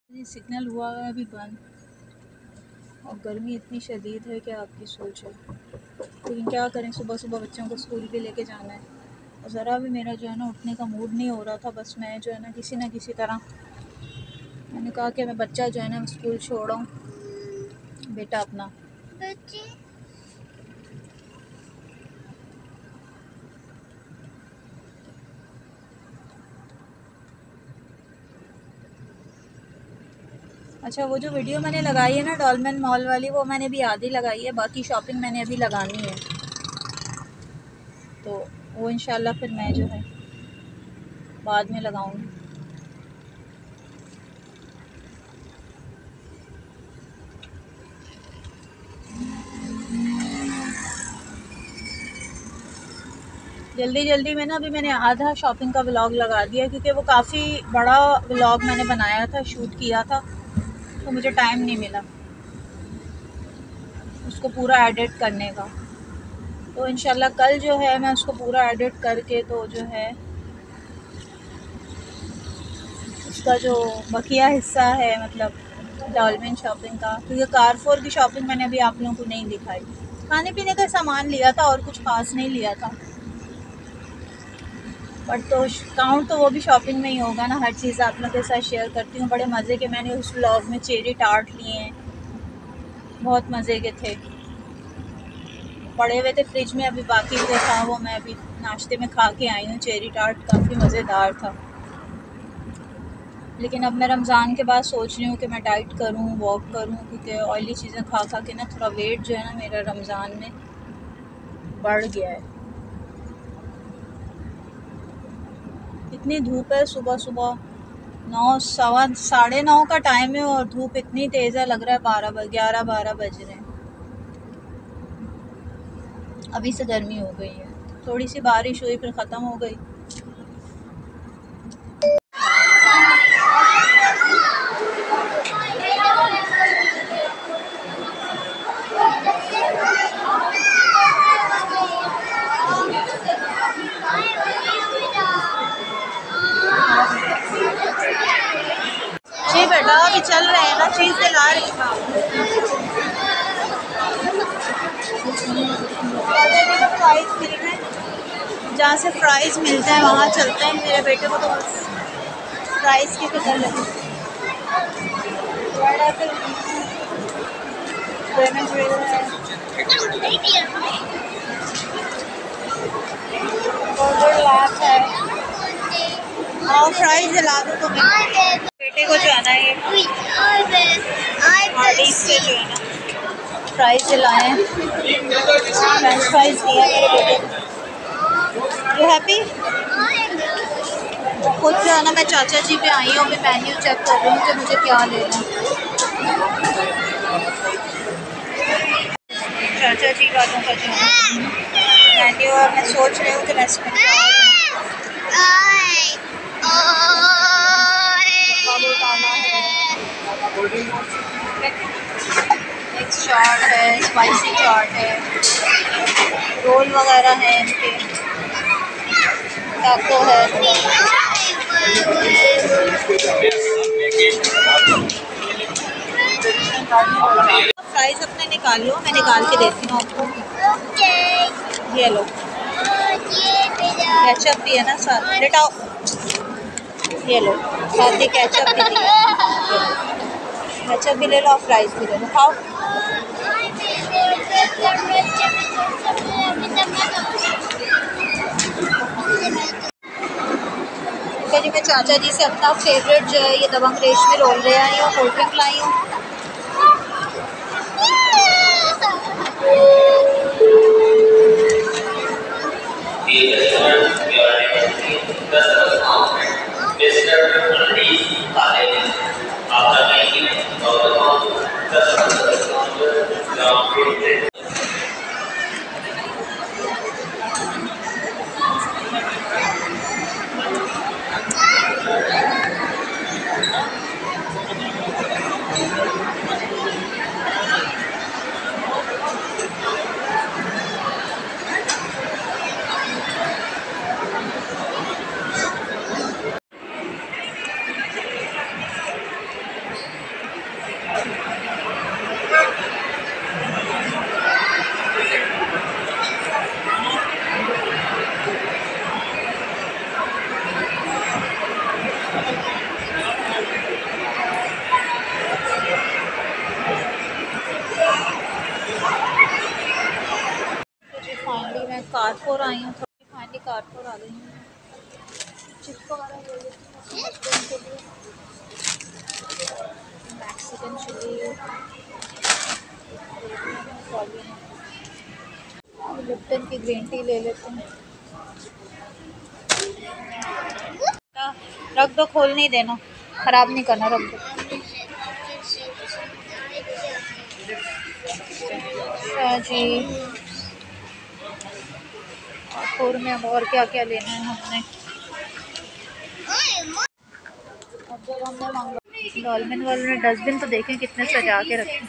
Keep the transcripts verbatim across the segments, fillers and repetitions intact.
ये सिग्नल हुआ है अभी बंद और गर्मी इतनी शदीद है कि आपकी सोच है। लेकिन क्या करें, सुबह सुबह बच्चों को स्कूल भी लेके जाना है और ज़रा भी मेरा जो है ना उठने का मूड नहीं हो रहा था। बस मैं जो है ना किसी ना किसी तरह मैंने कहा कि मैं बच्चा जो है ना स्कूल छोड़ाऊँ, बेटा अपना बच्चे अच्छा, वो जो वीडियो मैंने लगाई है ना डॉलमेन मॉल वाली, वो मैंने भी आधी लगाई है, बाकी शॉपिंग मैंने अभी लगानी है। तो वो इंशाल्लाह फिर मैं जो है बाद में लगाऊंगी। जल्दी जल्दी में ना अभी मैंने आधा शॉपिंग का व्लॉग लगा दिया क्योंकि वो काफ़ी बड़ा व्लॉग मैंने बनाया था, शूट किया था, तो मुझे टाइम नहीं मिला उसको पूरा एडिट करने का। तो इंशाल्लाह कल जो है मैं उसको पूरा एडिट करके तो जो है उसका जो बकिया हिस्सा है मतलब डॉलमेन शॉपिंग का, क्योंकि कारफोर की शॉपिंग मैंने अभी आप लोगों को नहीं दिखाई। खाने पीने का सामान लिया था और कुछ खास नहीं लिया था, बट तो काउंट तो वो भी शॉपिंग में ही होगा ना। हर चीज़ आप लोगों के साथ शेयर करती हूँ। बड़े मज़े के मैंने उस व्लॉग में चेरी टार्ट लिए हैं, बहुत मज़े के थे, पड़े हुए थे फ्रिज में, अभी बाकी जो था वो मैं अभी नाश्ते में खा के आई हूँ। चेरी टार्ट काफ़ी मज़ेदार था। लेकिन अब मैं रमज़ान के बाद सोच रही हूँ कि मैं डाइट करूँ, वॉक करूँ, क्योंकि ऑयली चीज़ें खा खा के ना थोड़ा वेट जो है ना मेरा रमज़ान में बढ़ गया है। इतनी धूप है, सुबह सुबह नौ सवा साढ़े नौ का टाइम है और धूप इतनी तेज़ है, लग रहा है बारह ग्यारह बारह बज रहे हैं। अभी से गर्मी हो गई है, थोड़ी सी बारिश हुई फिर ख़त्म हो गई। जी बेटा अभी चल रहे हैं ना, चीज़ दिला रही हूँ। फ्राइज़ मिल रहे हैं, जहाँ से फ्राइज़ मिलते हैं वहाँ चलते हैं। मेरे बेटे को तो फ्राइज़ की फिक्र लगी। और फ्राइज़ दिला दो तो बेटे को जो है ना ये हार्डीज से जो है ना फ्राइज़ दिलाए हैं, फ्रेंच फ्राइज़ दिए मेरे बेटे को। You happy? खुद जो है ना मैं चाचा जी पे आई हूँ, मैं मेन्यू चेक कर रही हूँ कि मुझे क्या लेना है। चाचा जी वालों का जो है मेन्यू, और मैं सोच रही हूँ कि मैं इसमें क्या मिक्स चाट है, स्पाइसी चाट है, रोल वगैरह है, इनके टाको है। फ्राइज अपने निकाल लो, मैं निकाल के देती हूँ आपको। ये लो, केचप भी है ना साथ, लेटाओ। ये लो, साथ ही केचप भी दिया, केचप भी ले लो और फ्राइज भी ले लो, खाओ। जी मैं चाचा जी से अपना फेवरेट जो है ये दबंग रेशमी रोल ले आई हूँ, कोल्ड ड्रिंक लाई हूँ। कारफोर आई हूँ, थोड़ी फाइनली कारफोर आ गई हूँ। चिप्स वगैरह ले लेती हूँ हस्बैंड के लिए, मैक्सिकन चिली लिप्टन की ग्रीन टी ले लेते हैं। रख दो, खोल नहीं देना, ख़राब नहीं करना, रख दो। अच्छा जी, और में अब और क्या क्या लेना है हमने। अब जब हमने मंगा डॉल्मेन वालों ने डस्टबिन तो देखें कितने सजा के रखे।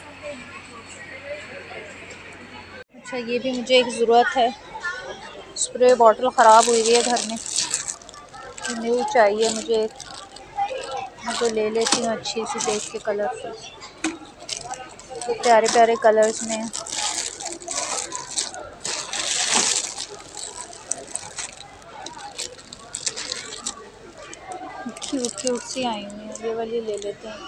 अच्छा ये भी मुझे एक ज़रूरत है, स्प्रे बॉटल ख़राब हुई हुई है घर में, न्यू चाहिए मुझे एक, मुझे ले लेती हूँ अच्छी सी देख के, कलरफुल प्यारे प्यारे कलर्स में। क्यूट क्यूट सी आई हुई है, ये वाली ले लेते हैं।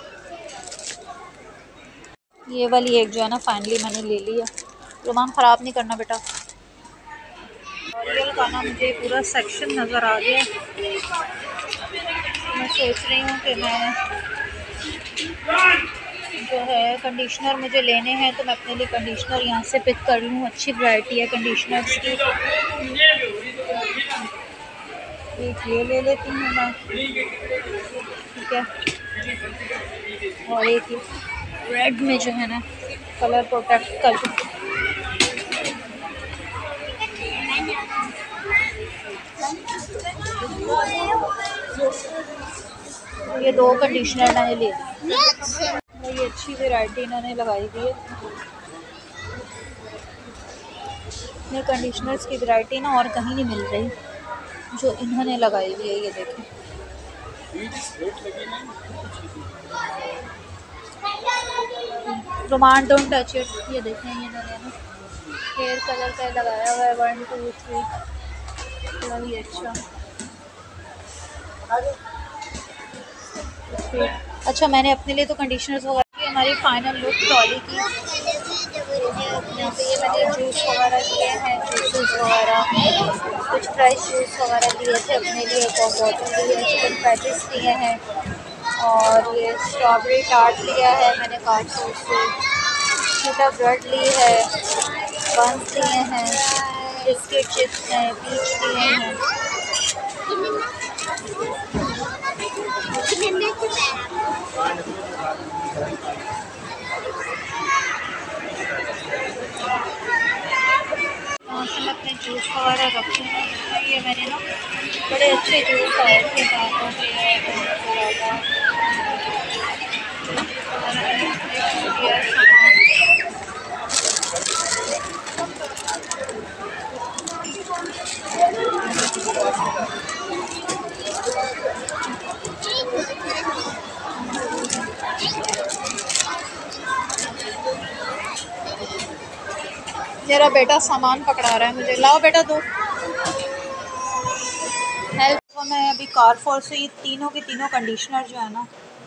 ये वाली एक जो है ना फाइनली मैंने ले लिया। रुमान ख़राब नहीं करना बेटा। लॉरियल का ना मुझे पूरा सेक्शन नज़र आ गया, मैं सोच रही हूँ कि मैं जो है कंडीशनर मुझे लेने हैं तो मैं अपने लिए कंडीशनर यहाँ से पिक कर लूँ। अच्छी वैरायटी है कंडीशनर्स की। एक ये ले लेती हूँ मैं, ठीक है, और एक ये रेड में जो है ना कलर प्रोटेक्ट कर, ये दो कंडीशनर मैंने ले ली। ये अच्छी वैरायटी इन्होंने लगाई हुई है, ये कंडीशनर्स की वैरायटी ना और कहीं नहीं मिल रही जो इन्होंने लगाई हुई है। ये देखें, रोमान डोंट टच इट। ये देखें, ये इन्होंने ना हेयर कलर का लगाया हुआ है, वन टू थ्री, वही अच्छा। अच्छा मैंने अपने लिए तो कंडीशनर्स वगैरह की। हमारी फाइनल लुक ट्रॉली की, यहाँ पे ये मैंने जूस वगैरह लिए हैं, जूसेस वगैरह, कुछ फ्रेश जूस वगैरह लिए थे अपने लिए, एक बॉटल ली है, चिकन पैटीज लिए हैं, और ये स्ट्रॉबेरी टार्ट लिया है मैंने कार्टून से, छोटा ब्रेड ली है, बंस लिए हैं, बिस्किट चिप्स हैं, पीच लिए हैं। वहाँ से मैं अपने जूस वगैरह रखे हैं। ये मैंने ना बड़े अच्छे जूस आए थे दांतों के, मेरा बेटा सामान पकड़ा रहा है मुझे, लाओ बेटा दो हेल्प। तो मैं अभी कारफोर से ये तीनों के तीनों कंडीशनर जो है ना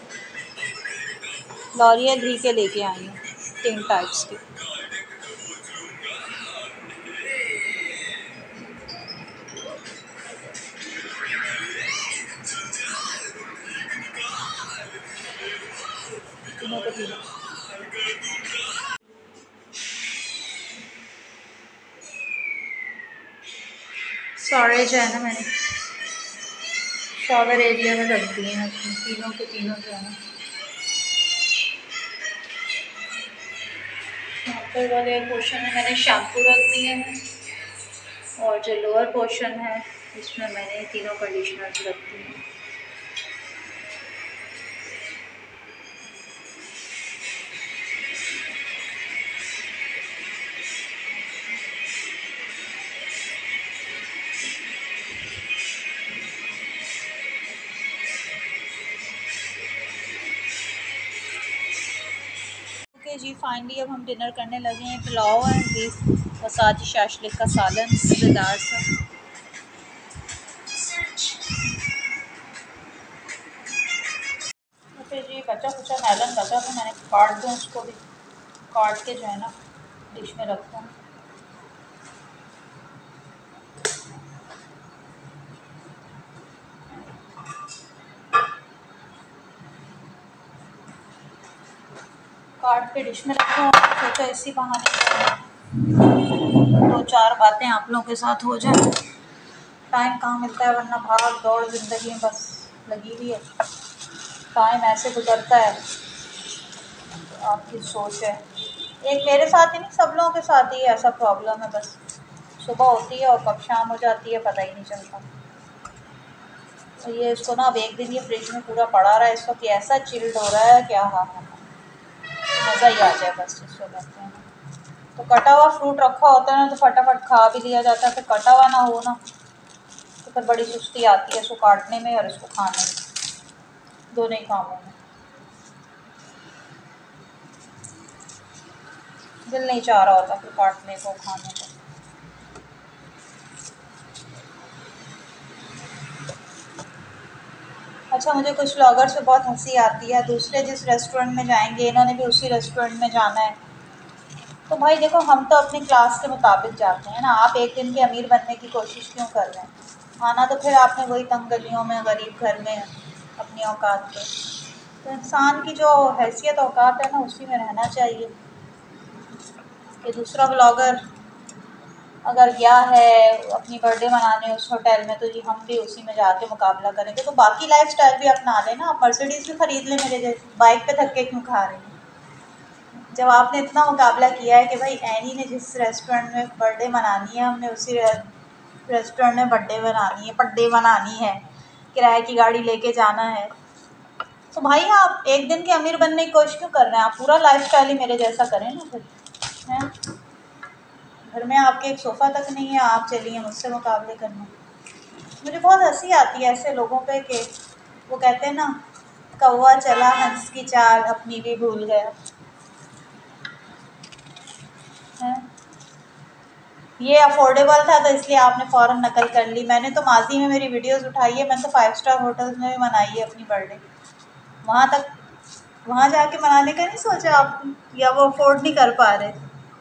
लॉरियल ही के लेके आई हूँ, तीन टाइप्स के। तीनों के तीनों स्टोरेज है ना, मैंने शॉवर एरिया में रख दिए हैं तीनों के तीनों जो है ना। ऊपर वाले पोर्शन में मैंने शैम्पू रख दिए हैं, और जो लोअर पोर्शन है इसमें मैंने तीनों कंडीशनर्स रख दिए हैं। जी फाइनली अब हम डिनर करने लगे हैं। पुलाव है बीफ और साथ ही शाशलिक का सालन मज़ेदार सा। फिर जी बचा कुचा नैलन बचा तो मैंने काट दूँ, उसको भी काट के जो है ना डिश में रखता हूँ। काट के डिश में रखा, सोचा इसी बहाने दो चार बातें आप लोगों के साथ हो जाए। टाइम कहाँ मिलता है, वरना भाग दौड़ ज़िंदगी में बस लगी हुई है। टाइम ऐसे गुजरता है, तो आपकी सोच है। एक मेरे साथ ही नहीं, सब लोगों के साथ ही ऐसा प्रॉब्लम है। बस सुबह होती है और कब शाम हो जाती है पता ही नहीं चलता। तो ये इसको ना अब एक दिन ये फ्रिज में पूरा पड़ा रहा है, इस वक्त ऐसा चिल्ड हो रहा है क्या, हाँ हाँ मज़ा ही आ जाए बस जिसको कहते हैं। तो कटा हुआ फ्रूट रखा होता है ना तो फटाफट खा भी लिया जाता है, फिर कटा हुआ ना हो ना तो फिर बड़ी सुस्ती आती है इसको काटने में और इसको खाने में, दोनों ही कामों में। दिल नहीं चाह रहा होता फिर काटने को खाने को। अच्छा, मुझे कुछ ब्लॉगर से बहुत हंसी आती है। दूसरे जिस रेस्टोरेंट में जाएंगे, इन्होंने भी उसी रेस्टोरेंट में जाना है। तो भाई देखो, हम तो अपनी क्लास के मुताबिक जाते हैं ना। आप एक दिन के अमीर बनने की कोशिश क्यों कर रहे हैं? आना तो फिर आपने वही तंग गलियों में, गरीब घर में, अपनी औकात पे। तो इंसान की जो हैसियत औकात है ना, उसी में रहना चाहिए। कि दूसरा ब्लॉगर अगर गया है अपनी बर्थडे मनाने उस होटल में, तो जी हम भी उसी में जाके मुकाबला करेंगे। तो बाकी लाइफ स्टाइल भी अपना लेना, आप मर्सिडीज़ भी खरीद लें मेरे जैसे, बाइक पे धक्के क्यों खा रहे हैं? जब आपने इतना मुकाबला किया है कि भाई एनी ने जिस रेस्टोरेंट में बर्थडे मनानी है, हमने उसी रेस्टोरेंट में बर्थडे मनानी है, बर्थडे मनानी है, किराए की गाड़ी लेके जाना है, तो भाई आप एक दिन के अमीर बनने की कोशिश क्यों कर रहे हैं? आप पूरा लाइफ स्टाइल ही मेरे जैसा करें ना फिर, हैं? घर में आपके एक सोफ़ा तक नहीं है, आप चलिए मुझसे मुकाबले करने। मुझे बहुत हंसी आती है ऐसे लोगों पे कि वो कहते हैं ना, कौवा चला हंस की चाल अपनी भी भूल गया है। ये अफोर्डेबल था तो इसलिए आपने फ़ौरन नकल कर ली। मैंने तो माजी में मेरी वीडियोस उठाई है, मैंने तो फाइव स्टार होटल्स में भी मनाई है अपनी बर्थडे। वहाँ तक वहाँ जाके मनाने का नहीं सोचा आप, या वो अफोर्ड नहीं कर पा रहे?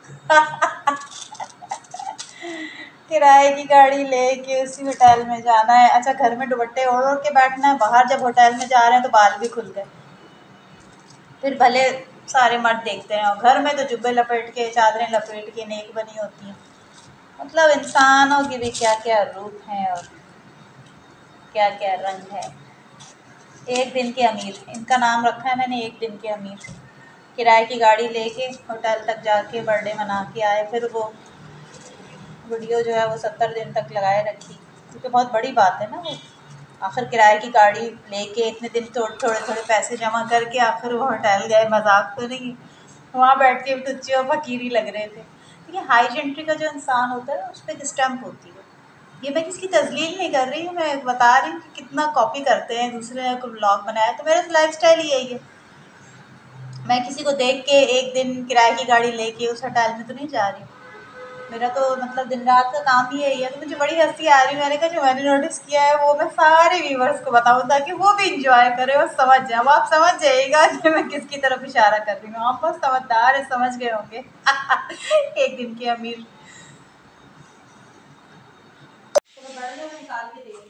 किराए की गाड़ी लेके उसी होटल में जाना है। अच्छा, घर में दुपट्टे ओढ़ ओढ़ के बैठना है, बाहर जब होटल में जा रहे हैं तो बाल भी खुल गए, फिर भले सारे मर्द देखते हैं, और घर में तो जुब्बे लपेट के, चादरें लपेट के नेक बनी होती हैं। मतलब इंसानों की भी क्या क्या रूप हैं और क्या क्या रंग है। एक दिन के अमीर, इनका नाम रखा है मैंने, एक दिन के अमीर। किराए की गाड़ी लेके होटल तक जाके बर्थडे मना के आए, फिर वो वीडियो जो है वो सत्तर दिन तक लगाए रखी, क्योंकि बहुत बड़ी बात है ना वो। आखिर किराए की गाड़ी लेके इतने दिन तो थोड़े थोड़े पैसे जमा करके आखिर वो होटल गए, मजाक तो नहीं। वहाँ बैठ के टुच्चे और फकीरी लग रहे थे। देखिए, हाई जेंट्री का जो इंसान होता है उस पर एक स्टैम्प होती है। ये मैं किसकी तजलील नहीं कर रही हूँ, मैं बता रही हूँ कि कितना कॉपी करते हैं दूसरे को ब्लॉग बनाया। तो मेरा लाइफ स्टाइल ही यही है। मैं किसी को देख के एक दिन किराए की गाड़ी लेके उस होटल में तो नहीं जा रही। मेरा तो मतलब दिन रात का काम ही यही है। तो मुझे बड़ी हंसी आ रही है, मैंने कहा जो मैंने नोटिस किया है वो मैं सारे व्यूवर्स को बताऊँ ताकि वो भी इंजॉय करें और समझ जाए। अब आप समझ जाइएगा कि मैं किसकी तरफ इशारा कर रही हूँ। आप बहुत समझदार है, समझ गए होंगे। एक दिन के अमीर निकाल के दे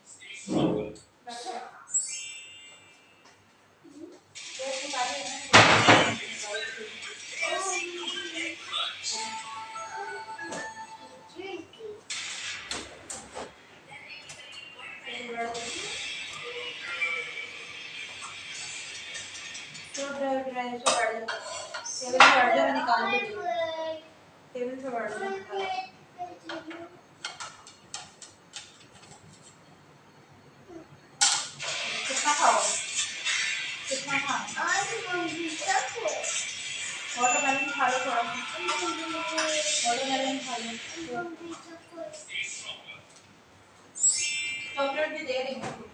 निकाल के टेबल से बढ़ कितना खाओ, कितना खाओ, वाटरमेलन खा लो, थोड़ा वाटरमेलन खा लो। चॉकलेट भी दे रही हूँ,